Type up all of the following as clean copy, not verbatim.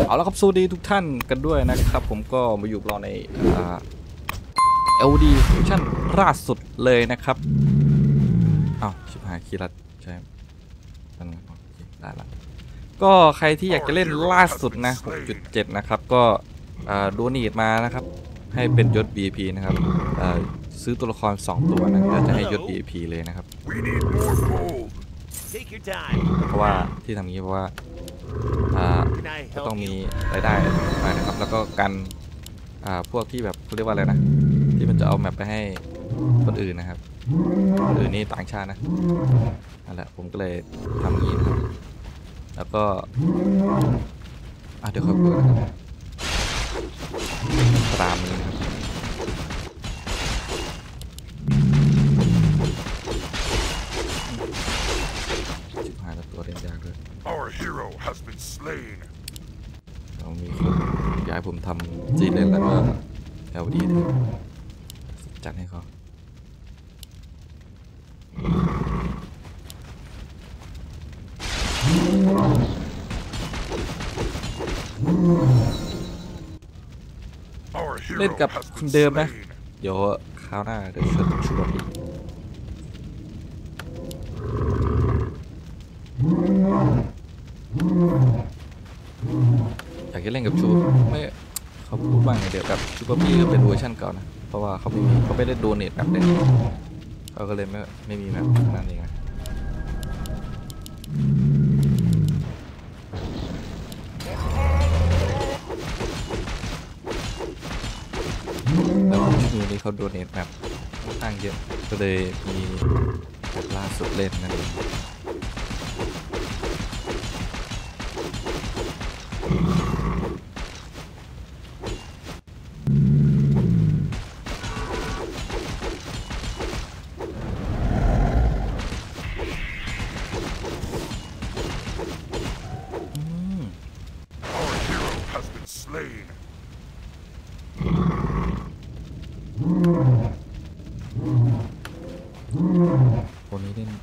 เอาละครับสวัสดีทุกท่านกันด้วยนะครับผมก็มาอยู่เราใน LD เวอร์ชันล่าสุดเลยนะครับอ้าวชิบหายคีย์ลัดใช่ได้ละก็ใครที่อยากจะเล่นล่าสุดนะ 6.7 นะครับก็ดูนีดมานะครับให้เป็นยศ VIP นะครับซื้อตัวละคร2ตัวนะจะให้ยศ VIP เลยนะครับเพราะว่าที่ทำนี้เพราะว่าก็ต้องมีรายได้มานะครับแล้วก็กันพวกที่แบบเขาเรียกว่าอะไรนะที่มันจะเอาแมปไปให้คนอื่นนะครับคนอื่นนี่ต่างชาตินะนั่นแหละผมก็เลยทำงี้นะครับแล้วก็เดี๋ยวค่อยพูดนะครับตามนี้นะครับชิบหายแล้วตัวเล่นยากเลยเรามีคนอยากให้ผมทำจีเล่นแล้วก็LDเลยจัดให้เขาเล่นกับคนเดิมนะเดี๋ยวคราวหน้าเดี๋ยวชวนอีกอยากจะเล่นกับชูไม่เขาพูดว่าไงเดี๋ยวกับชูเปอร์พี่ก็เป็นเวอร์ชันเก่านะเพราะว่าเขาไม่ได้โดเนทแบบเล่นเขาก็เลยไม่มีแบบนั้นเองนะแล้วชูนี้เขาโดเนทแบบค่อนข้างเยอะก็เลยมีแบบล่าสุดเล่นนั่นเองคนนี้เล่น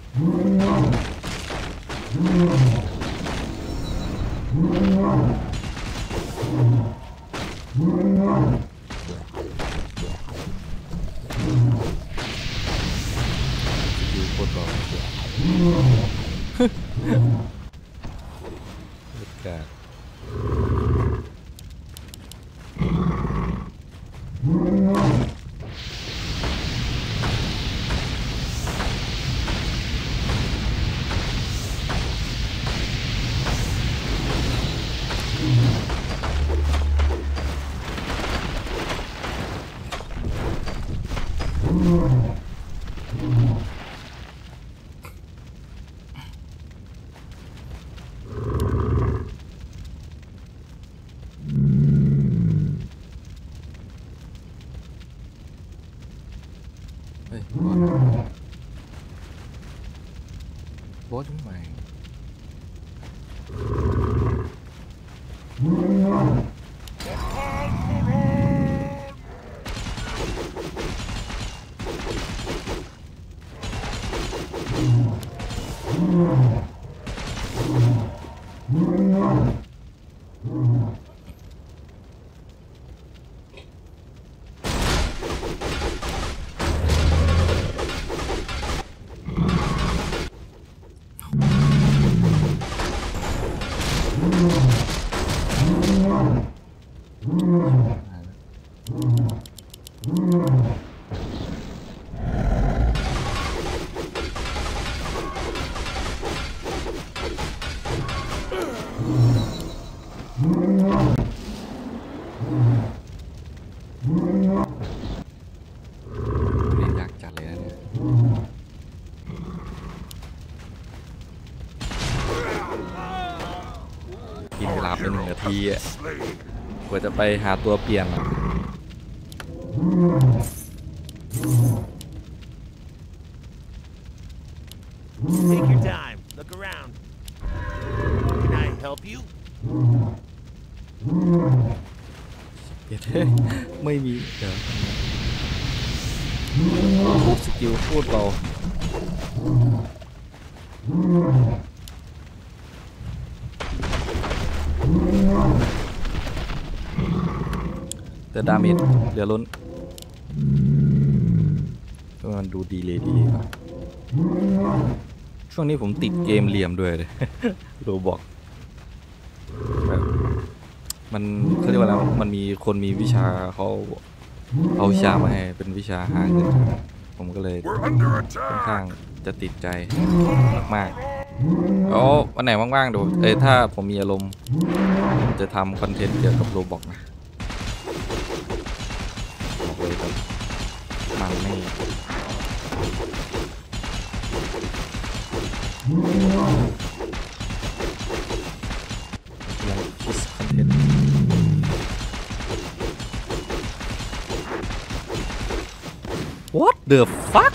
ดูโคตรร้อนบรรยากาศบอสทำไมเล่นยากจัดเลยนะเนี่ยกินเวลาเป็น1 นาทีอ่ะกว่าจะไปหาตัวเปลี่ยนอ่ะ Take your time. Look around. Can I help you? เดี๋ยวไม่มีเดี๋ยวพูดสกิลพูดเราแต่ดาเมจเหลือล้นมันดูดีเลยครับช่วงนี้ผมติดเกมเหลี่ยมด้วยเลยโรบอกแบบมันเขาเรียกว่าอะไรมันมีคนมีวิชาเขาเอาวิชามาให้เป็นวิชาหาเงินผมก็เลยค่อนข้างจะติดใจมากๆอ๋อวันไหนว่างๆเดี๋ยวถ้าผมมีอารมณ์จะทำคอนเทนต์เกี่ยวกับโรบอกนะบอกเลยแบบมันไม่เราคิดคอนเทนต์What the fuck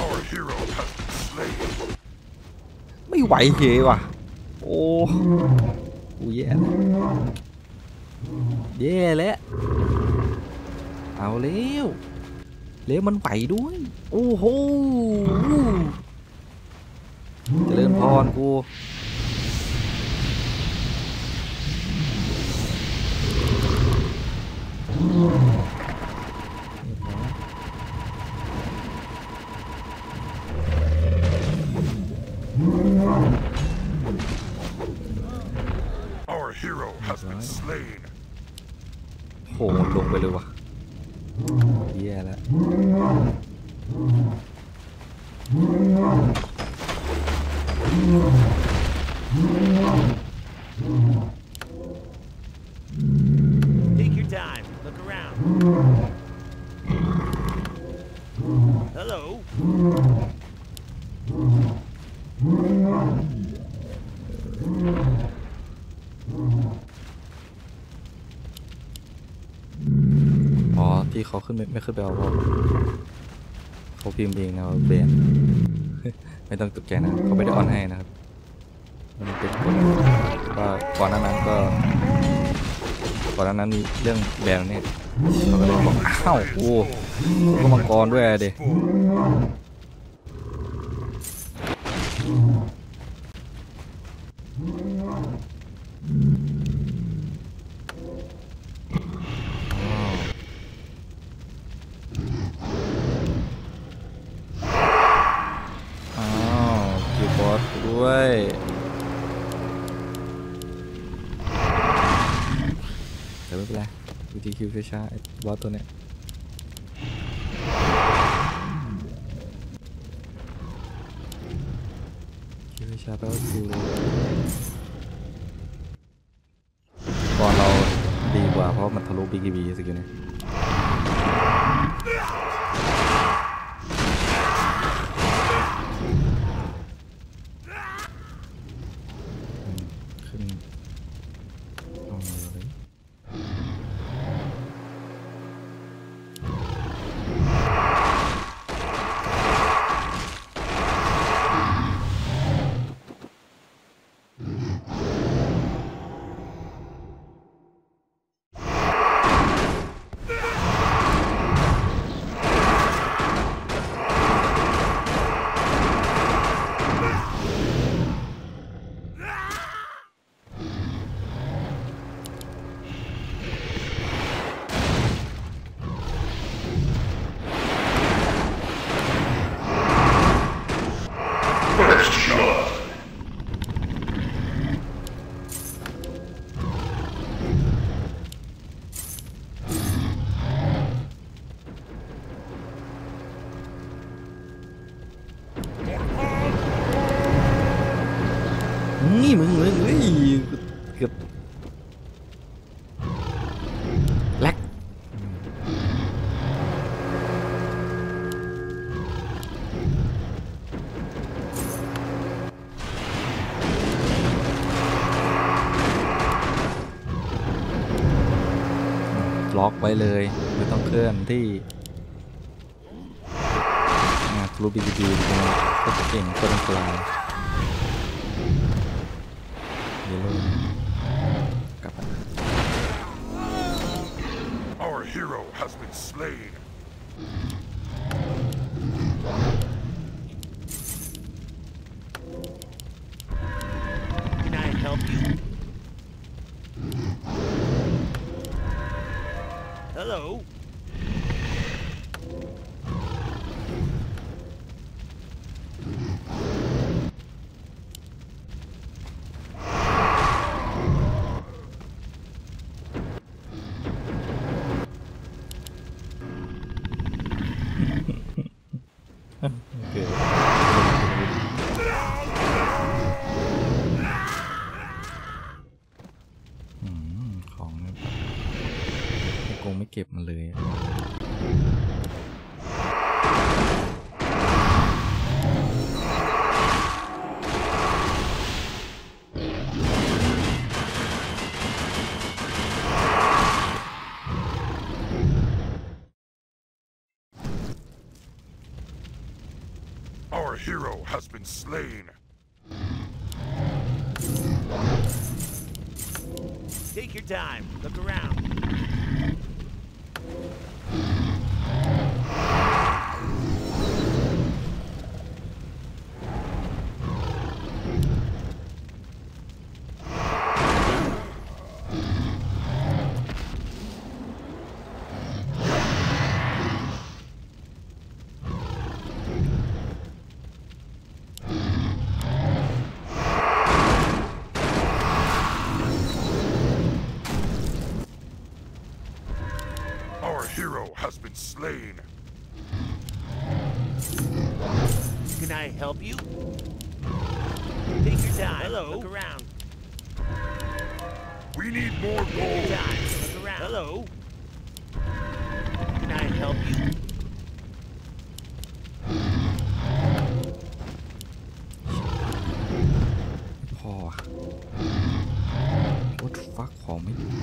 ไม่ไหวเฮว่ะโอ้กูแย่แล้วเอาเร็วมันไหวด้วยโอ้โหเจริญพรกูโหลงไปเลยว่ะแย่แล้ว Take your time. Look around. Hello. อ๋อที่เขาขึ้นไม่ขึ้นไปเอาเขาพิมพ์เองนะเบน ไม่ต้องตกใจนะเขาไม่ได้ออนให้นะครับมันเป็นคนว่าก่อนหน้านั้นมีเรื่องแบนเนี่ยเขาก็เลยบอกอ้าวโอ้ก็มังกรด้วยเด็กคิวบอสด้วยแต่ไม่เป็นไรวิธีคิวช้าๆบอสตัวเนี้ยคิวช้าแปลว่าคิวก่อนเราดีกว่าเพราะมันทะลุบีกีบีสกิลนี้ขึ้นเอาเลย นี่มึงเกือบแลกล็อกไว้เลยไม่ต้องเคลื่อนที่รูบีดีก็จะเก่งก็ต้องกลาย Our hero has been slain. Can I help you? Hello. ของเนี่ยไม่โกงไม่เก็บมันเลย Our hero has been slain. Take your time. Look around. Our hero has been slain. Can I help you? Take your time. Hello. Look around. We need more Take your gold. time. Look around. Hello. Can I help you? พอ What the fuck ของไม่ดี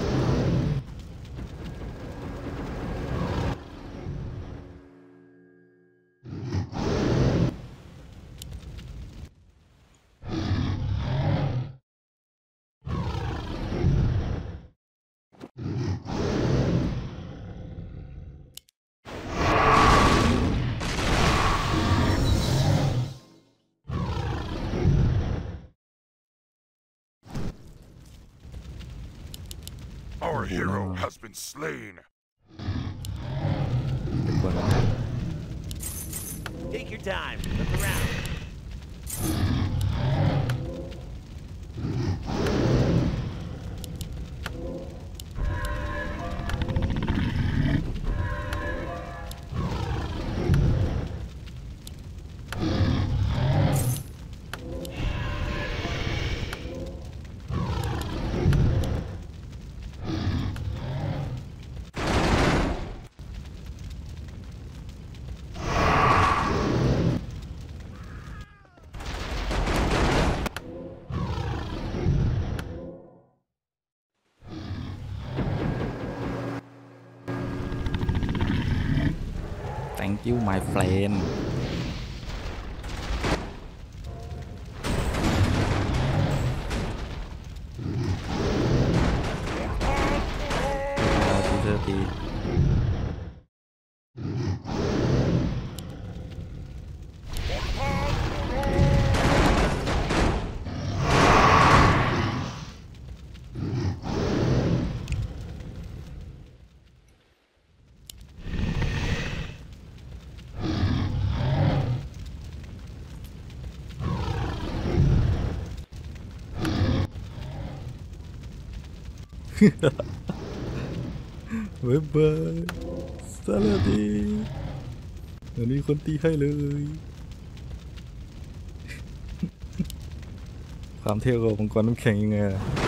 Our hero has been slain. เป็นคน Take your time. Look around. Thank you my friend เธอตี บ๊ายบายสวัสดีเดี๋ยวนี้คนตีให้เลย ความเท่ของมังกรน้ำแข็งยังไง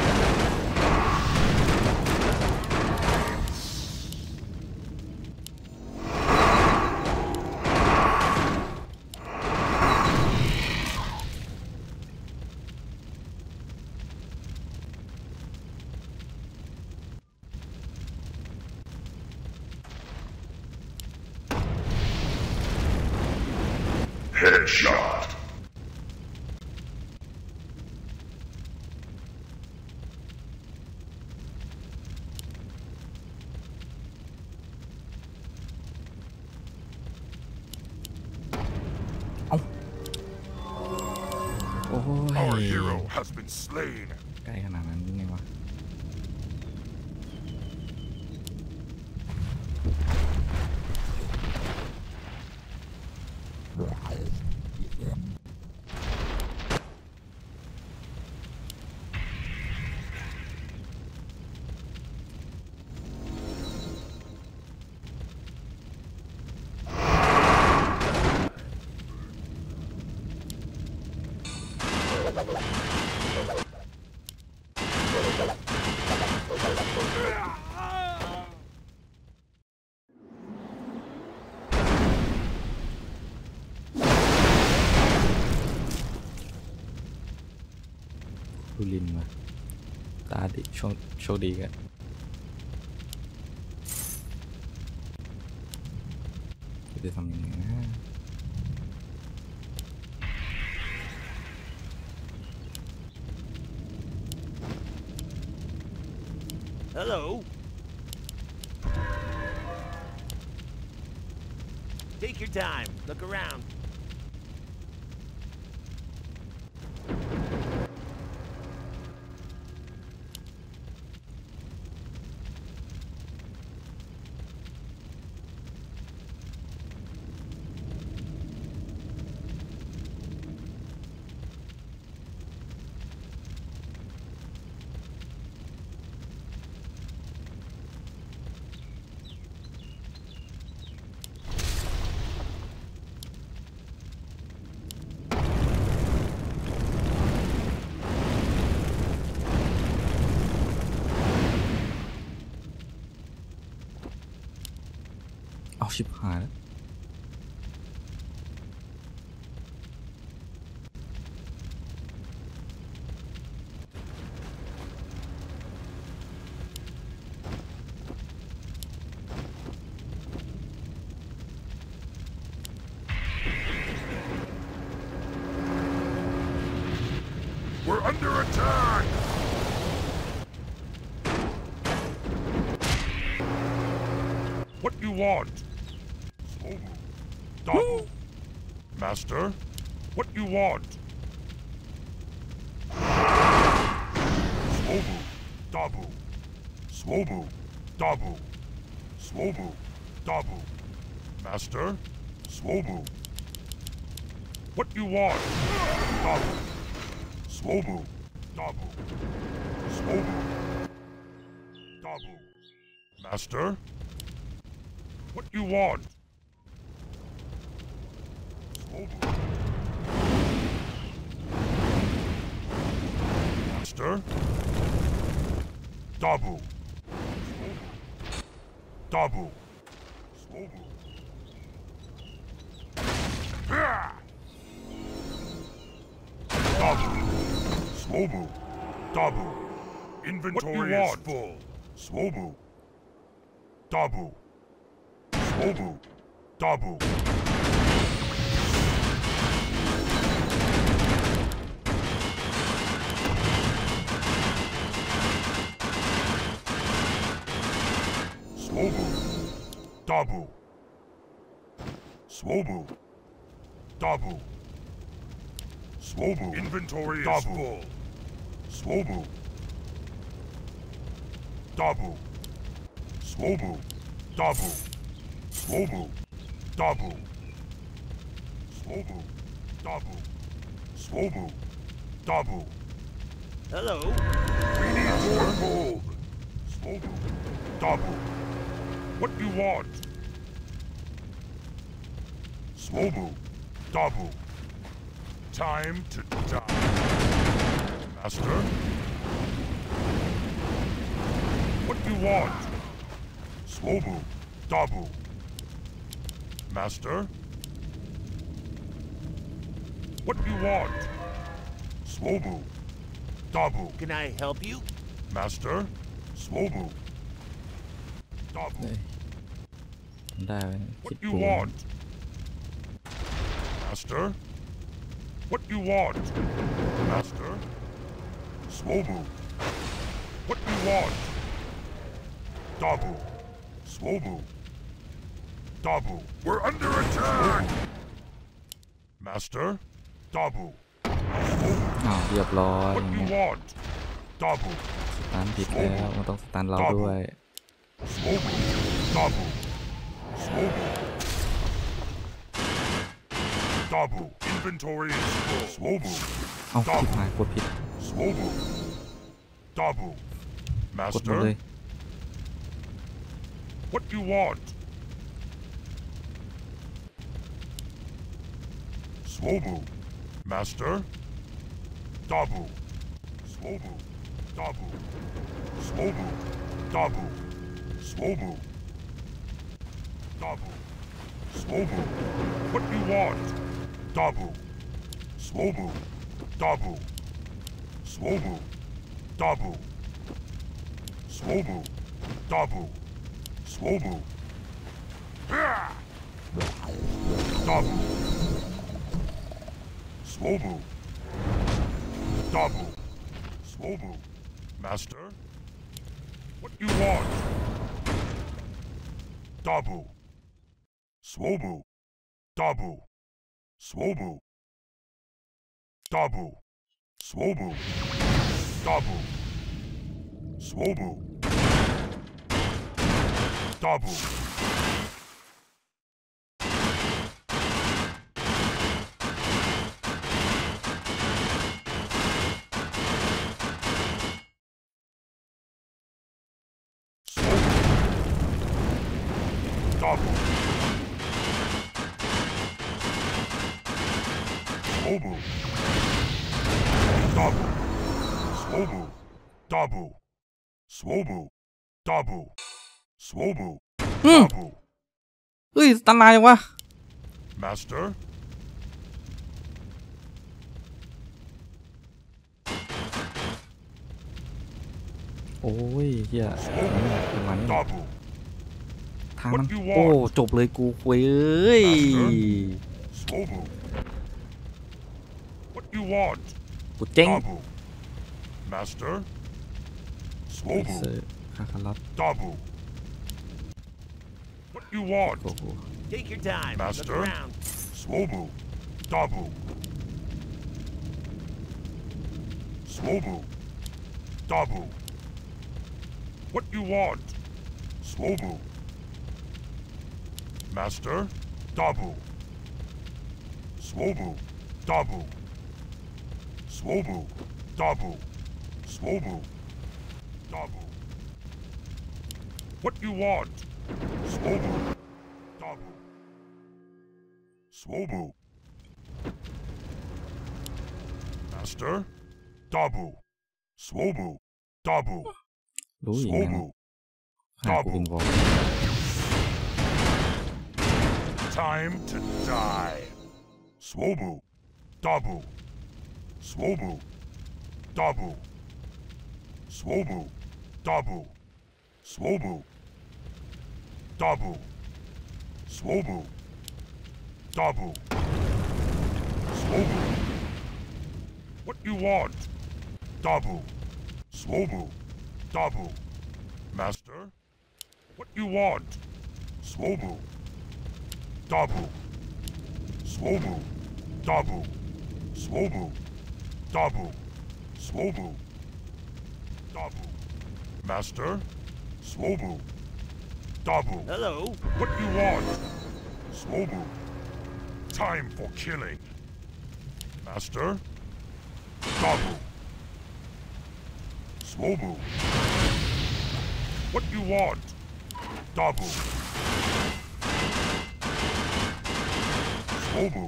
Headshot. Our hero has been slain. ใกล้ขนาดนั้นไงวะดูลินมาตาดีโชคดีกันจะทำยังไงนะ Hello. Take your time. Look around. เอาชิบหายแล้ว We're under attack! What you want? Slow move. Double. Master? What you want? Slow move. Double. Slow move. Double. Slow move. Double. Master? Slow move. What you want? Double. Slow move. Double. Slow move. Double. Master? What you want? Slow move. Master? Double. Slow move. Double. Slow move. Ah! Double. Slow move. Double. Inventory is full. Slow move. Double. Slow move. Double. Slow move. Double. Slow move. Double. Slow move. Inventory is full. Slow move. Double. Slow move. Double. Slow move. Double. Slow move. Double. Slow move. Double. Hello. We need more gold. Slow move. Double. What you want? Slow move. Double. Time to die. Master? What you want? Slow move. Double. Master? What you want? Slow move. Double. Can I help you? Master? Slow move. Double. ได้ไหมคิ What ด you โกง want? Master? What you want? Master? Slow move. What you want? Double. Slow move. Double. We're under attack! Master? Double. Slow move. อ้าวเรียบร้อย What you want? Double. สตันผิดแล้วมันต้องสตันเราด้วย Slow move. Double. Slow move. Double. Inventory is full. Slow move. เอาชิบหายกดผิด Slow move. Double. กดหมด Master? เลย What you want? Slow move. Master? Double. Slow move. Double. Slow move. double, swobu, double, swobu. What you want? Double, swobu, double, swobu, double, swobu, double, swobu. Double, swobu, double, swobu. Master, what you want? Double, swobu, double, swobu, double, swobu, double, swobu, double. Double. Swobu. Double. Swobu. Double. Swobu. Double. Swobu. อืม Double. เฮ้ยตันนายจังวะ Master. โอ้ยเฮียประมาณนี้ Double. ทางมัน What you want? โอ้จบเลยกูคุยเอ้ย Swobu. What you want? กูเจ๊ง Double. Master. เซ Swobu. อร์คาคารัต Double. What you want? โอ้โห Take your time. Look Master. around. Swobu. Double. Swobu. Double. What you want? Swobu. Master. Double. Swobu. Double. Swobu. Double. Swobu. Double. What you want? Swobu. Double. Swobu. Master. Double. Swobu. Double. รู้อย่างนั้น Swobu. หากูเป็นวอล Time to die. Swobu. Double. Swobu. Double. Swobu. Double. Swobu. Double. Swobu. Double. Swobu. What you want? Double. Swobu. Double. Master. What you want? Swobu. Double. Swobu. Double. Swobu. Double. Swobu. Double. Master. Swobu. Double. Hello. What you want? Swobu. Time for killing. Master. Double. Swobu. What you want? Double. Swobu.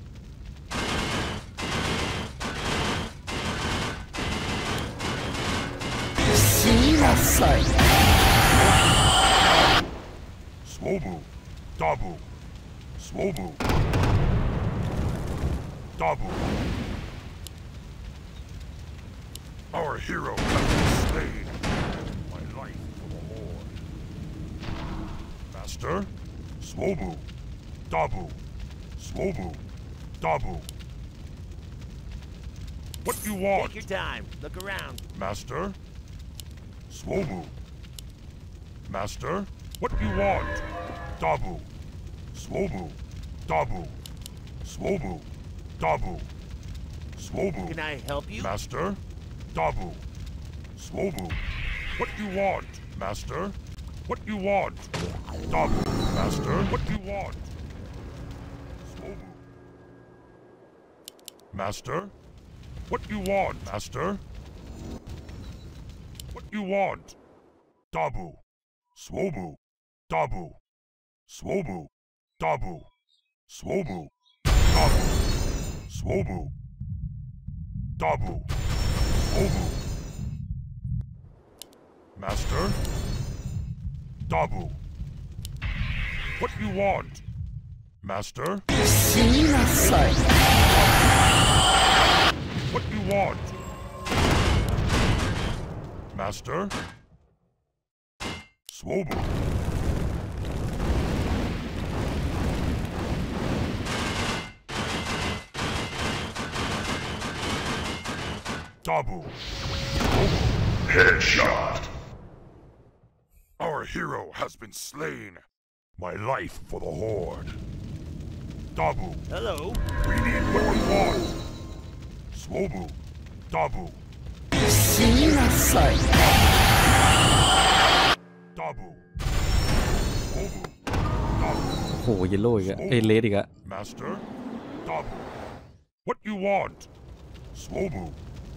Swobu. Double. Swobu. Double. Our hero has been slain. My life for the Horde. Master. Swobu. Double. Swobu. Double. What you want? Take your time. Look around. Master? Swobu. Master? What you want? Double. Swobu. Double. Swobu. Double. Swobu. Can I help you? Master? Double. Swobu. What you want? Master? What you want? Double. Master? What you want? Swobu. Master? What you want, Master? What you want? Double. Swobu. Double. Swobu. Double. Swobu. Double. Swobu. Double. Swobu. Master? Dabu. What you want? Master? What you want? Master? Swobu. Dabu. Headshot. Our hero has been slain. My life for the Horde. Dabu. Hello. We need what we want. Swobu. Dabu. Dabu. Swobu. Dabu. โอ้โหเยลโล่อีกอะเอยเลสอีกอะ Master. Dabu. What you want? Swobu.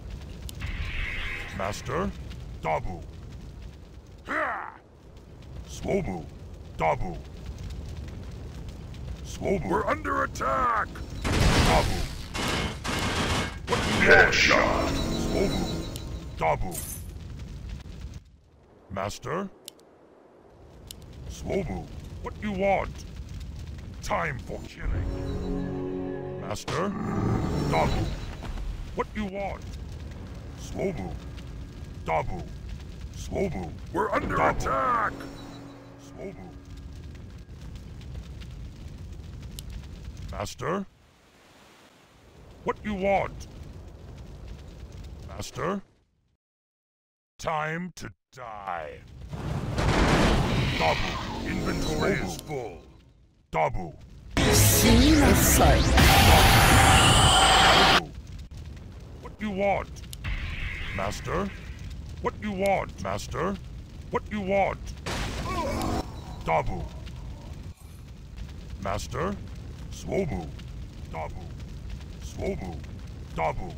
Master. Dabu. Ha! Swobu. Dabu. Swobu. We're under attack! Dabu. What you Headshot. Swobu. Dabu. Master. Swobu. What you want? Time for killing. Master. Dabu. What you want? Swobu. Dabu. Swobu. We're under attack! Swobu. Master? What you want? Master? Time to die. Dabu. Inventory is full. Dabu. Dabu. What you want? Master? What you want? Master? What you want? Dabu. Master? Swobu. Dabu. Swobu. Dabu.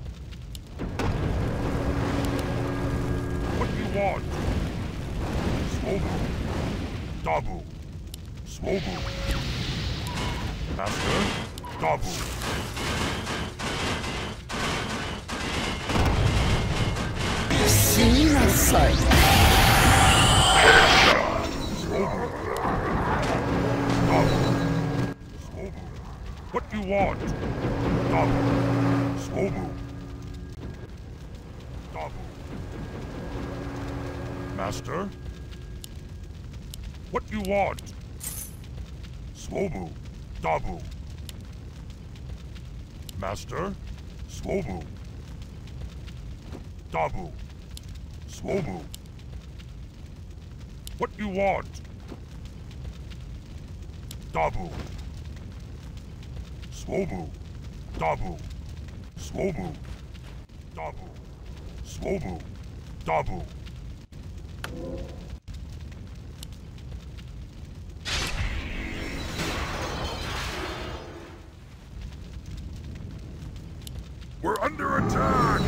What you want? Swobu. Dabu. Swobu. Master? Dabu. Headshot. Swobu. Dabu. Swobu. What you want? Dabu. Swobu. Dabu. Master? What you want? Swobu. Dabu. Master? Swobu. Dabu. Swobu. What you want? Dabu. Swobu. Dabu. Swobu. Dabu. Swobu. Dabu. We're under attack!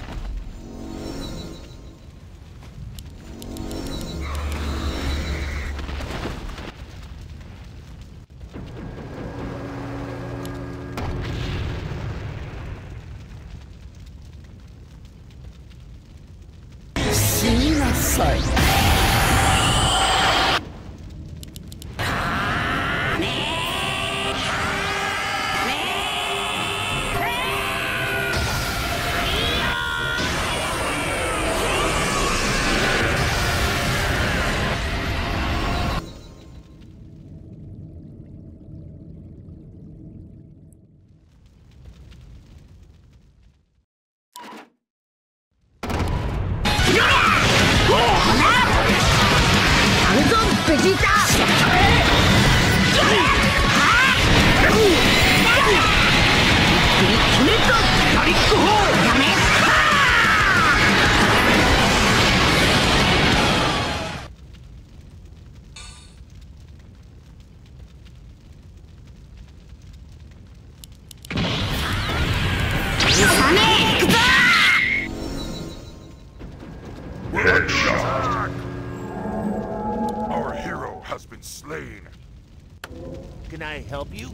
Headshot! Our hero has been slain. Can I help you?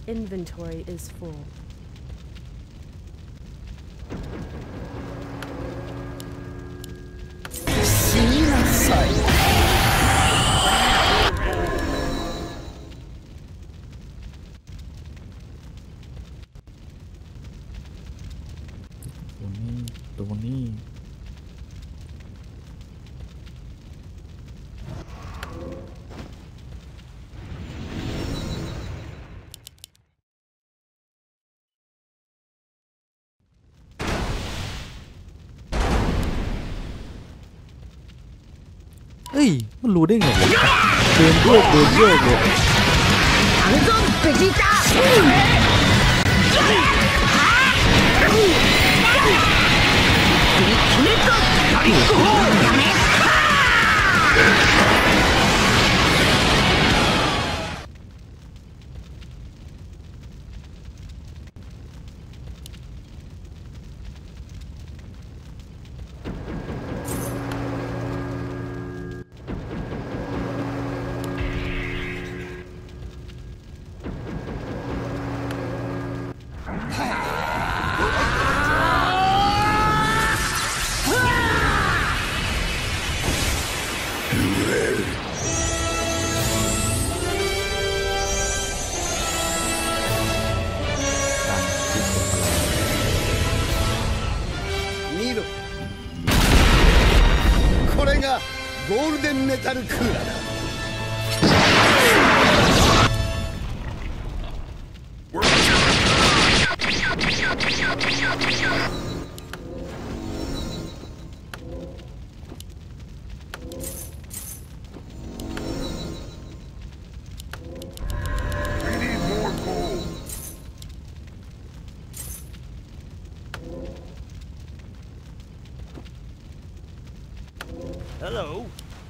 Inventory is full. 死になさい。 ตัวนี้เฮ้ยมันรู้ได้ไงวะเดินโยกเลย唐宗贝吉达。 見ろ。これがゴールデンメタルクーラーだ。 Hello.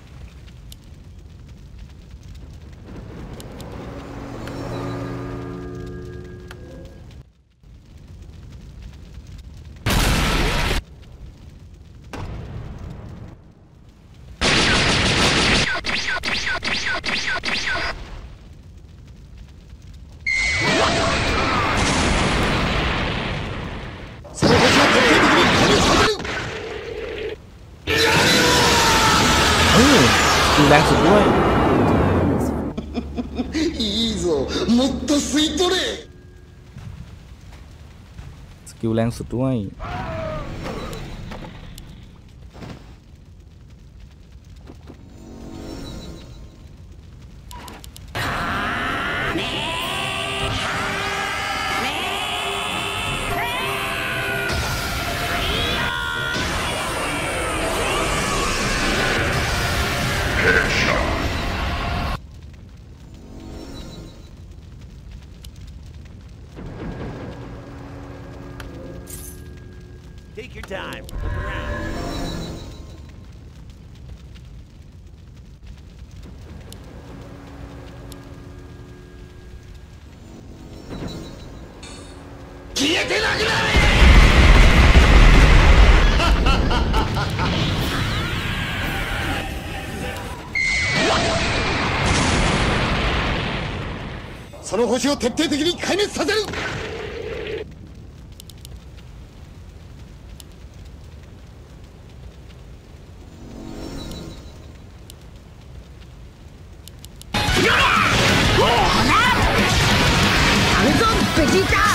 ดูแรงสุดด้วยいいぞ、もっと吸い取れ。 สกิลแรงสุดด้วย Take your time. Look around. 消えてなくなれ。その星を徹底的に壊滅させる。 唐宗贝吉达。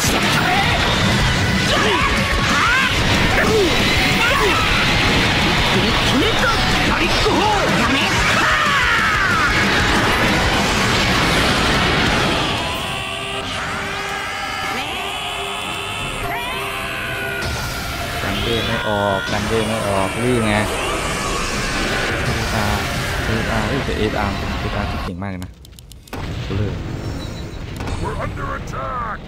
กันเดินไม่ออกนี่ไงแต่เอสอาร์ที่เก่งมากเลยนะเลย We're under attack!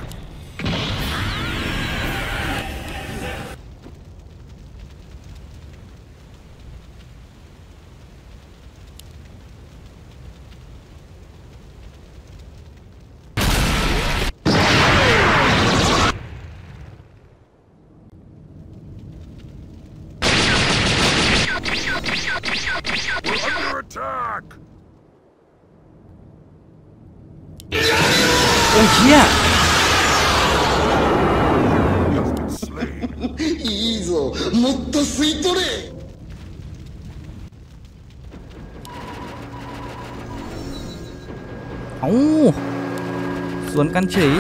We're under attack! โอ้ยเชี่ยもっと吸い取れ。 เอ้าสวนกันเฉย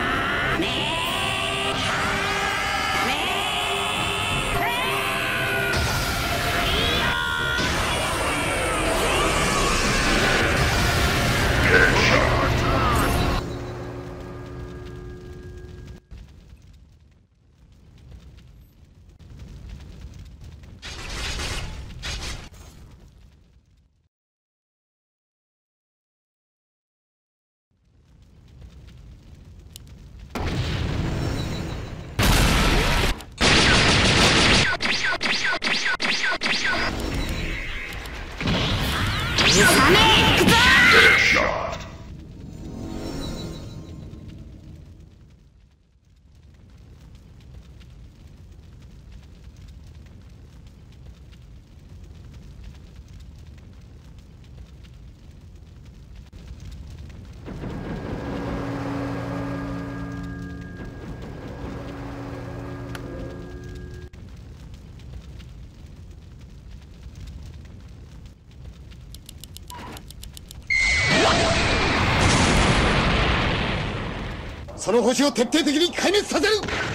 その星を徹底的に壊滅させる。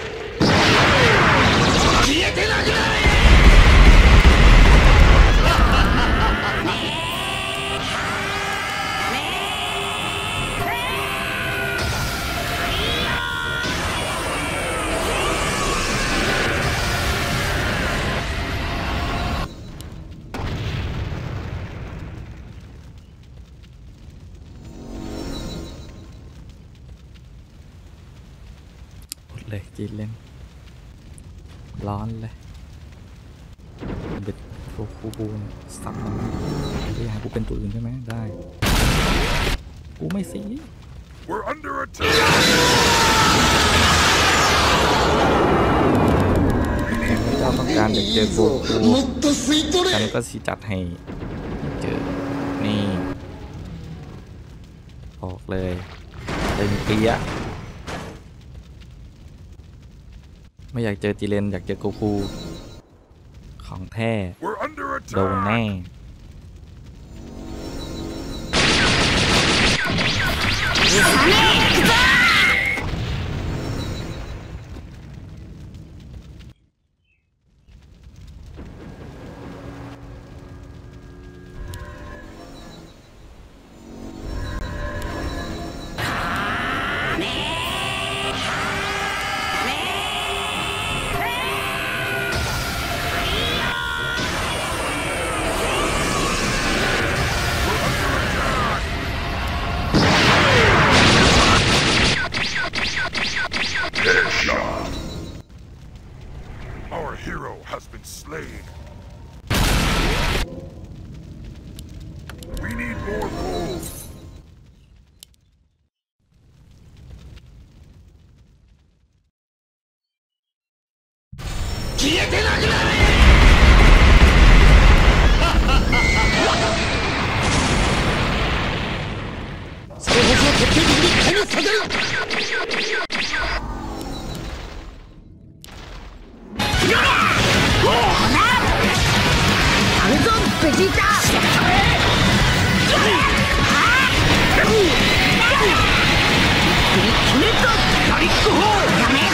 消えてなくなれ。 เลยจีเล่นร้อนเลยเด็ดโคคูบูนสักมันที่หากูเป็นตัวอื่นใช่ไหมได้กูไม่สิ We're under attack. เจ้าต้องการอยากเจอโกคูもっと吸い取ฉันれ。 ก็สิจัดให้เจอนี่ออกเลยเป็นเปียไม่อยากเจอจีเลนอยากเจอโกคูของแท้ We're under โดนแน่ Our hero has been slain. We need more gold. 消えてなくなれ。その星を徹底的に壊滅させる。 唐宗贝吉塔。決めた。ガリック砲。やめ。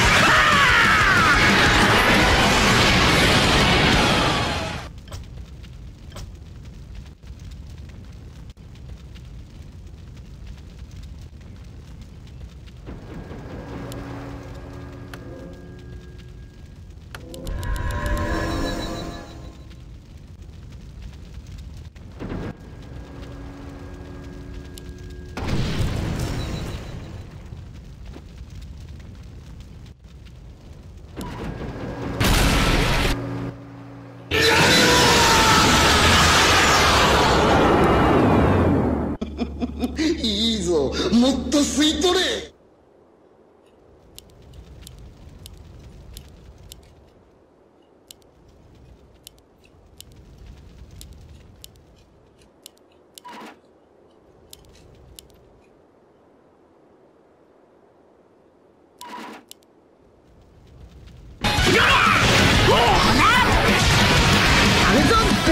いいぞ、もっと吸い取れ。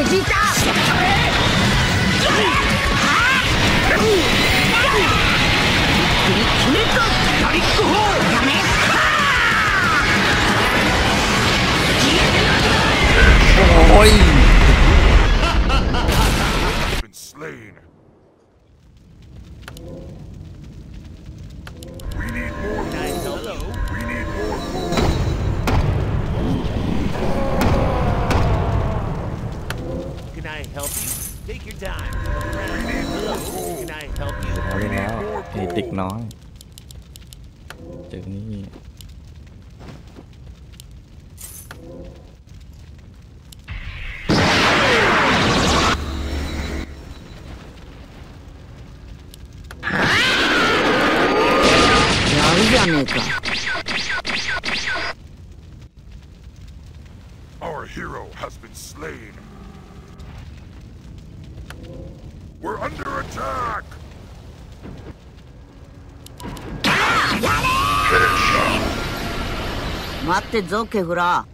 ジータ決めたダリックホーやめโอ้ย Been slain. We need more Can I help you? We need more gold. Can I help you? Take your time. We need more Hello? gold. Can I help you? เอาเลยแล้วไอ้ติ๊กน้อยเจอนี่やるじゃねえか Our hero has been slain. We're under attack. 待ってぞケフラ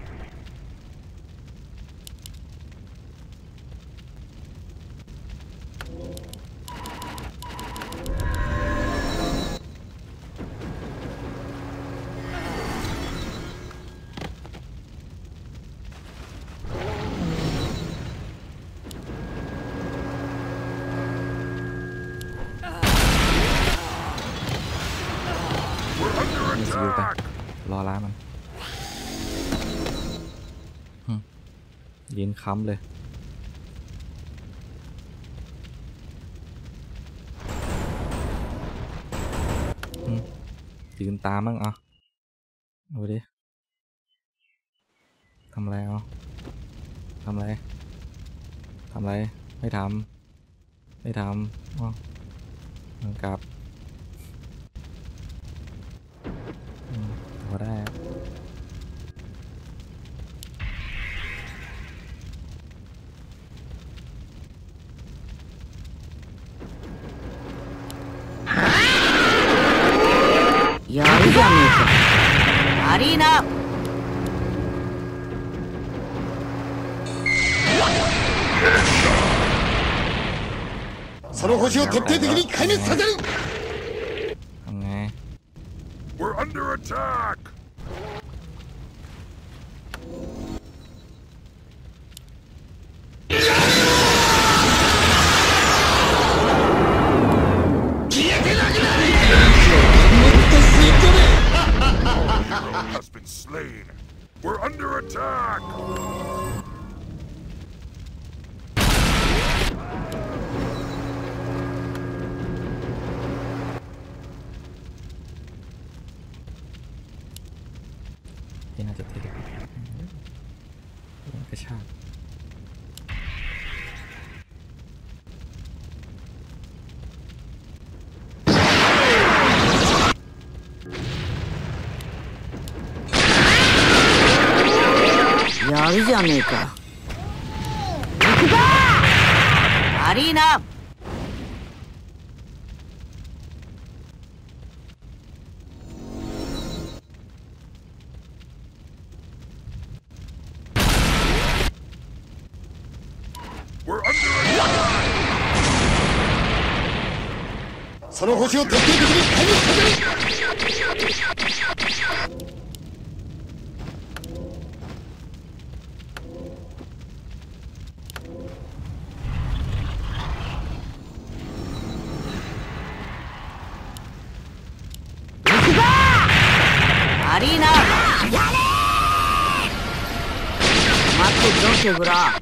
We're under มีสกิลไป attack. รอล้ามันยืนค้ำเลยยืนตามบ้างดูดิทำอะไรทำอะไรไม่ทำกลับพอได้やるじゃねえかアリーナその星を徹底的に壊滅させるทำไง We're under attack. Our hero has been slain. We're under attack. ที่น่าจะติดกระชากやるじゃねえか行くぞアリーナ We're under attack. その星を徹底的に壊滅させるアリーナ待ってぞケフラ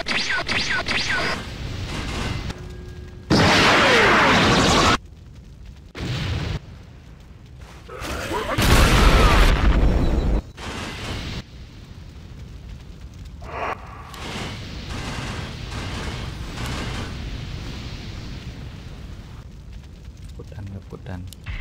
กดดันครับกดดัน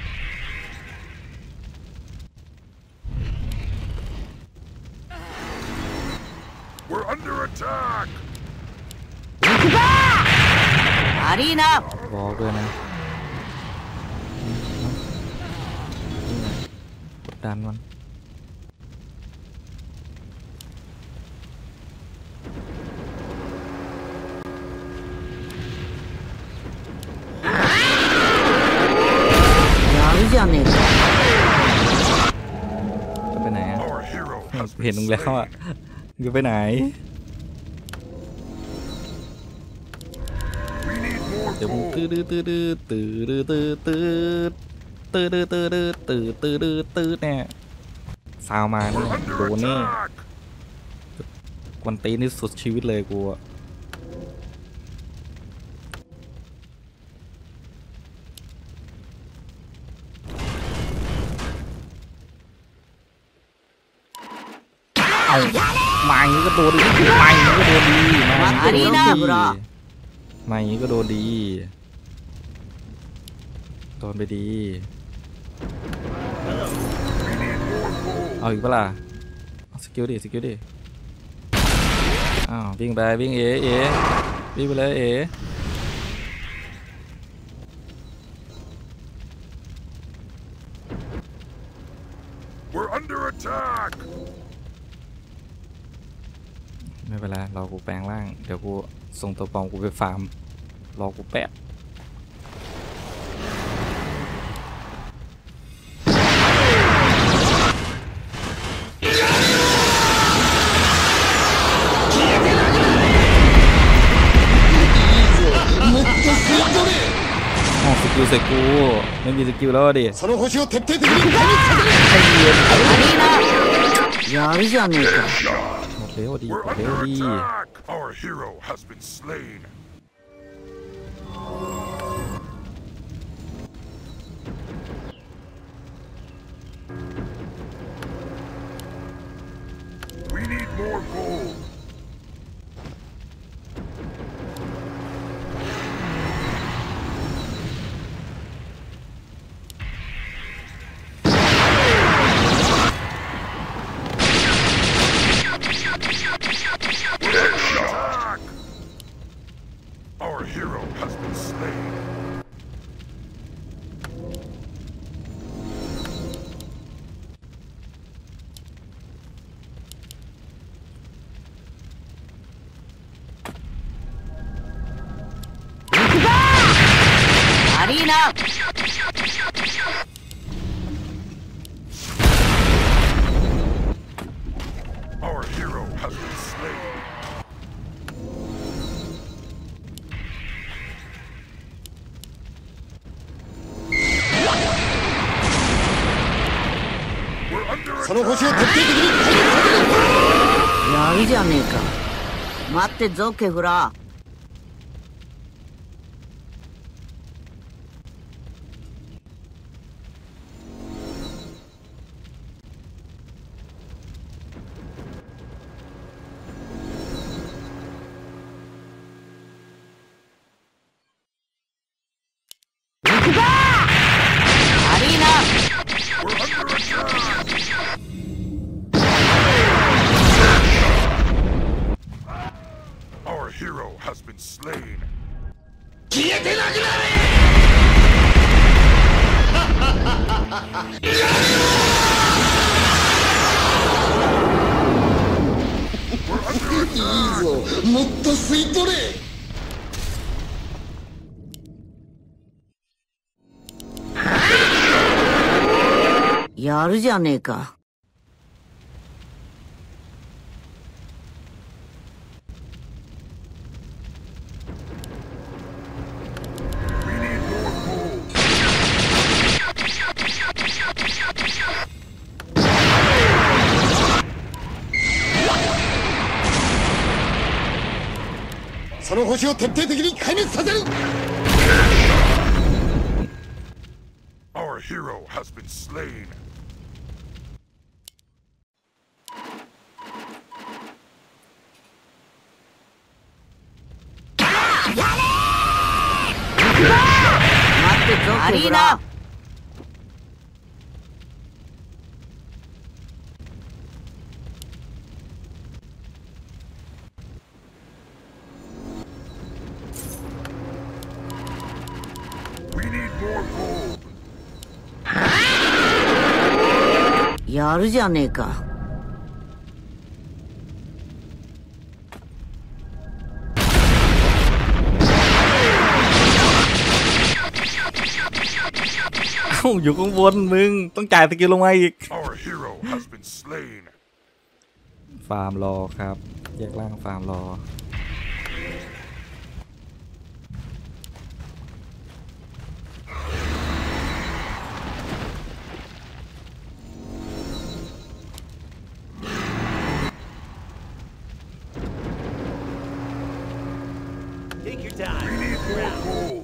We're under attack. 行くぞアリーナวอลด้วยนะกดดันมัน We're じゃねえかจะไปไหนอะ Our hero has เห็น been มึงแล้ว slain. อะจะไปไหน We need more เดี๋ยวมึง gold. ตื้อเนี่ยซาวมาเนี่ย We're โด under นนี่ attack. กวนตีนที่สุดชีวิตเลยกูอะเอามาอย่างนี้ก็โดนดีมาอย่างนี้ก็โดนดีมาอย่างนี้ก็โดนดีมาอย่างนี้ก็โดนดีโดนไปดี We need more gold. เอาอีกปะล่ะเอาสกิลดิสกิลดิอ้าววิ่งไปวิ่งเอ๋วิ่งไปเลยเอ๋ We're under attack. ไม่เป็นไรรอกูแปลงร่างเดี๋ยวกูส่งตัวปลอมกูไปฟาร์มรอกูแป๊บもっと吸い取れอ๋อสกิลใส่กูไม่มีสกิลแล้วดิその星を徹底的に壊滅させるやるじゃねえかหมดเร็วดีห We're มดเร็ว under ดี attack. Our hero has been slain. We need more gold. Attack! Our hero has been slain. Our hero has been slain. We're under その星を attack. 徹底的に壊滅させるやるじゃねえか待ってぞケフラアリーナ We're under attack. Our hero has been slain. 消えてなくなれいいぞもっと吸い取れやるじゃねえか We need more gold. その星を徹底的に壊滅させる Our hero has been slain. アリーナ We need more gold. やるじゃねえかเอยู่ข้างบนมึงต้องจ่ายสกิลลงมาอีก Our hero has been slain. ฟาร์มรอครับแยกล่างฟาร์มรอ Take your time. Gold.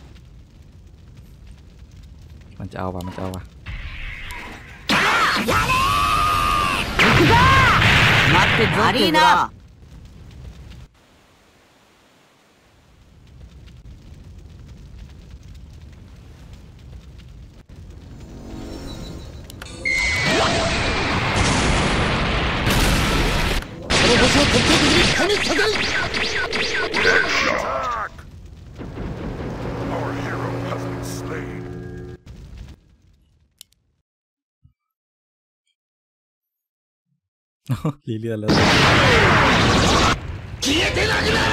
มันจะเอาวะมันจะเอาวะ待ってゾケフラその星を徹底的に壊滅させる Attack! Our hero has been slain. รีเลือดแล้ว消えてなくなれ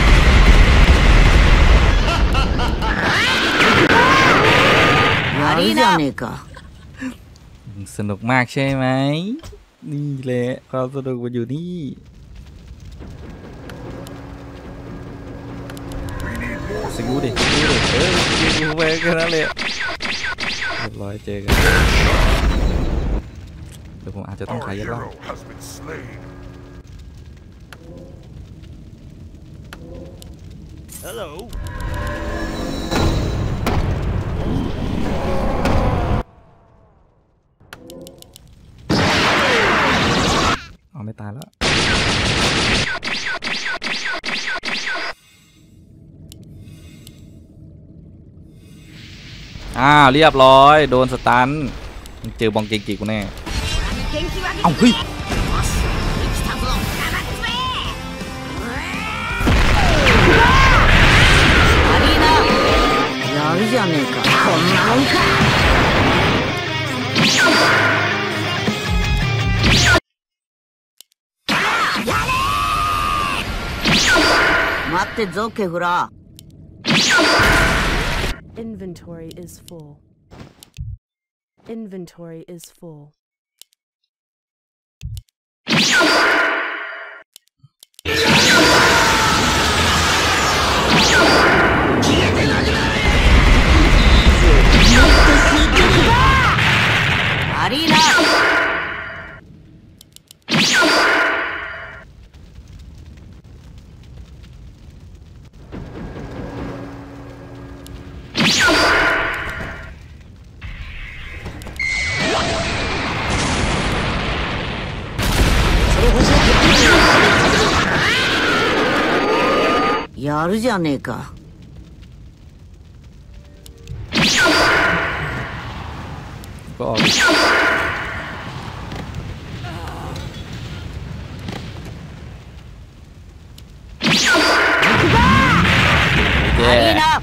やるじゃねえかสนุกมากใช่ไหมนี่แหละความสนุกมันอยู่นี่ We need more สกิลดิสกิลดิไปแค่นั้นเลยเรียบร้อยเจอกันเดี๋ยวผมอาจจะต้อง Our ขายยัดล่าง hero has been slain. Hello. เอาไม่ตายแล้วเรียบร้อยโดนสตันเจอบองเก่งๆกูแน่เอ้าเฮ้ยやるじゃねえかこんなもんか待ってゾケフラ Inventory is full. Inventory is full. アリーナやるじゃねえかก็ออกดิเย้